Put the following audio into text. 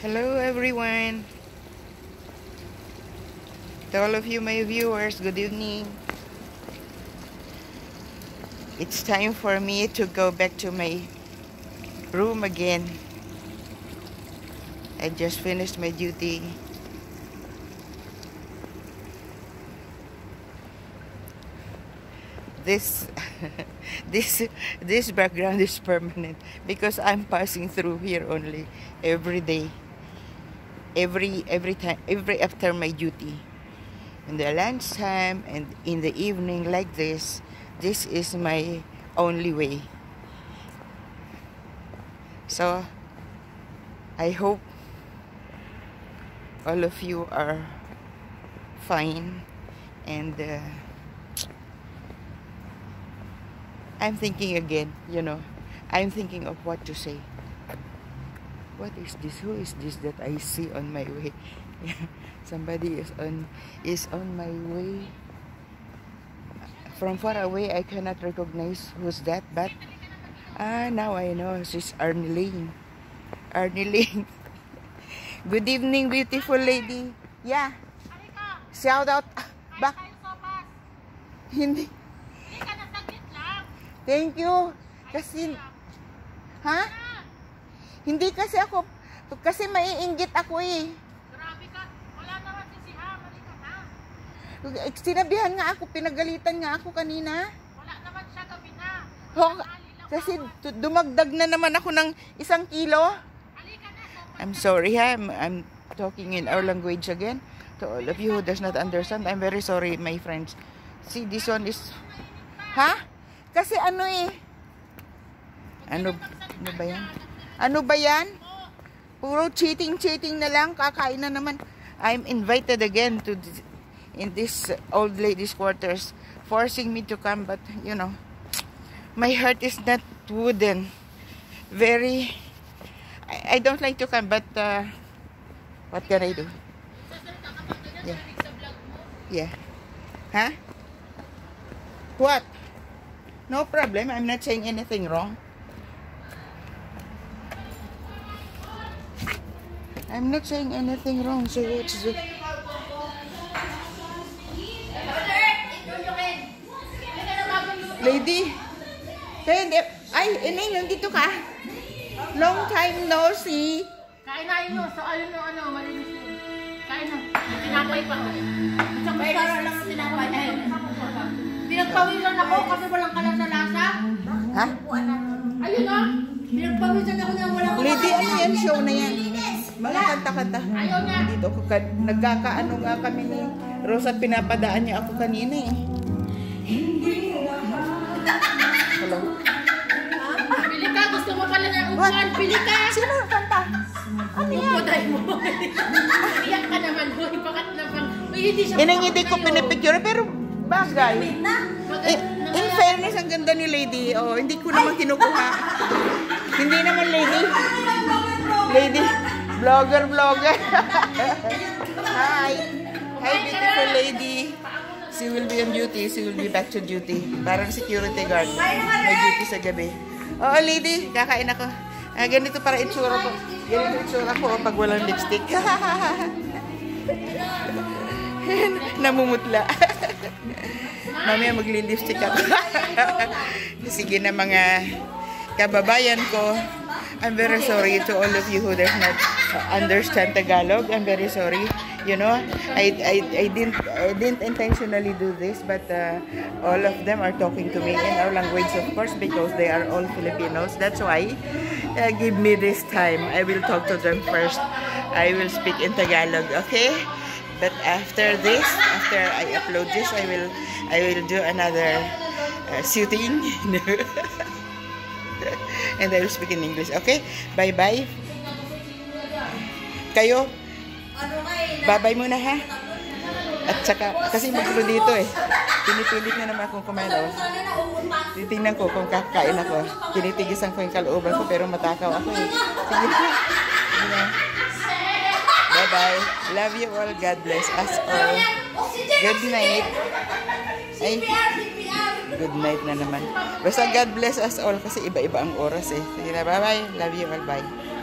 Hello everyone. To all of you my viewers, good evening. It's time for me to go back to my room again. I just finished my duty. This this background is permanent because I'm passing through here only every day. Every time, every after my duty, in the lunchtime and in the evening like this is my only way. So I hope all of you are fine, and I'm thinking again, I'm thinking of what to say. What is this? Who is this that I see on my way? Somebody is on my way. From far away, I cannot recognize who's that, but now I know. She's Arnilene. Arnilene. Good evening, beautiful lady. Yeah. Shout out. Back. Hindi. Thank you. Kasi, ha? Hindi kasi ako, kasi maiinggit ako eh. Grabe ka, wala naman sisihan, halika na. Sinabihan nga ako, pinagalitan nga ako kanina. Wala naman siya gabi na. Kasi dumagdag na naman ako ng 1 kilo. Halika na. I'm sorry ha, I'm talking in our language again. To all of you who does not understand, I'm very sorry my friends. See, this one is, ha? Kasi ano eh, ano ba yan? Ano ba yan? Puro cheating na lang. Kakain na naman. I'm invited again to in this old ladies quarters, forcing me to come, but my heart is not wooden. Very, I don't like to come, but what can I do? Yeah. Yeah. Huh? What? No problem. I'm not saying anything wrong. I'm not saying anything wrong, so what's the... Lady? Ay, Inay, nandito ka? Long time no see. Kain na yun, so ayun yung malinis yun. Kain na, tinapay pa. Isang para lang ang tinapay na yun. Pinagpawisan ako kasi walang kalasa-lasa. Ha? Ayun o, pinagpawisan ako na walang kalasa. Lady, ano yan? Show na yan. Mga kanta-kanta. Ayaw niya. Dito ako, nagkakaano nga kami ni Rosa at pinapadaan niya ako kanina eh. Hello? Pili ka, gusto mo pala na upuan. Pili ka. Sino ang kanta? Ano yan? Upuday mo. Iyak ka naman, boy. Bakit naman? Hindi siya. Inangiti ko pinipicture, pero bagay. In fairness, ang ganda ni Lady. Oh, hindi ko naman kinukuha. Hindi naman Lady. Lady. Vlogger. Hi. Hi, beautiful lady. She will be on duty. She will be back to duty. Parang security guard. May duty sa gabi. Oo, lady. Kakain ako. Ganito para itsura ko. Ganito itsura ko pag walang lipstick. Namumutla. Mamaya magli-lipstick ako. Sige na mga kababayan ko. I'm very sorry to all of you who does not understand Tagalog. I'm very sorry. I didn't intentionally do this, but all of them are talking to me in our language, of course, because they are all Filipinos. That's why give me this time. I will talk to them first. I will speak in Tagalog, okay? But after this, after I upload this, I will do another shooting. And I will speak in English. Okay? Bye-bye. Kayo, bye-bye muna ha. At saka, kasi magulo dito eh. Pinipilit na naman akong kumain. Titingnan ko kung kakain ako. Tinitigisan ko yung kalooban ko, pero matakaw ako eh. Sige na. Bye-bye. Love you all. God bless us all. Good night. Ay, good night na naman. Basta God bless us all kasi iba-iba ang oras eh. Sige na, bye-bye. Love you all. Bye.